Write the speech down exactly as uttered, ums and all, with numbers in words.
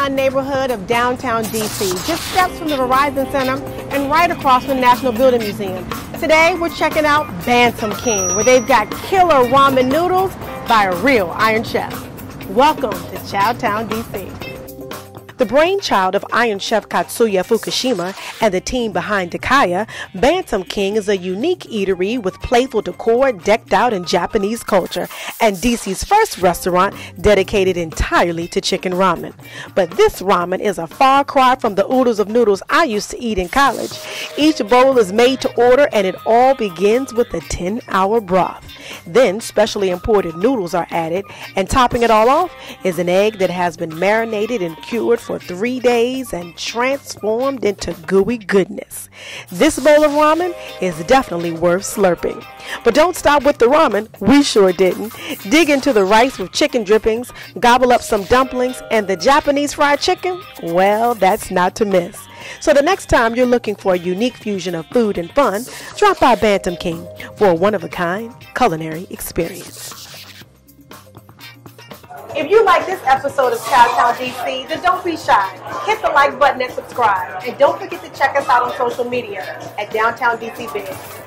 icon neighborhood of downtown D C, just steps from the Verizon Center and right across from the National Building Museum. Today, we're checking out Bantam King, where they've got killer ramen noodles by a real Iron Chef. Welcome to Chowtown, D C. The brainchild of Iron Chef Katsuya Fukushima and the team behind Dakaya, Bantam King is a unique eatery with playful decor decked out in Japanese culture and D C's first restaurant dedicated entirely to chicken ramen. But this ramen is a far cry from the oodles of noodles I used to eat in college. Each bowl is made to order and it all begins with a ten hour broth. Then specially imported noodles are added, and topping it all off is an egg that has been marinated and cured for three days and transformed into gooey goodness. This bowl of ramen is definitely worth slurping. But don't stop with the ramen, we sure didn't. Dig into the rice with chicken drippings, gobble up some dumplings, and the Japanese fried chicken, well, that's not to miss. So the next time you're looking for a unique fusion of food and fun, drop by Bantam King for a one-of-a-kind culinary experience. If you like this episode of Chowtown D C, then don't be shy. Hit the like button and subscribe. And don't forget to check us out on social media at Downtown D C Biz.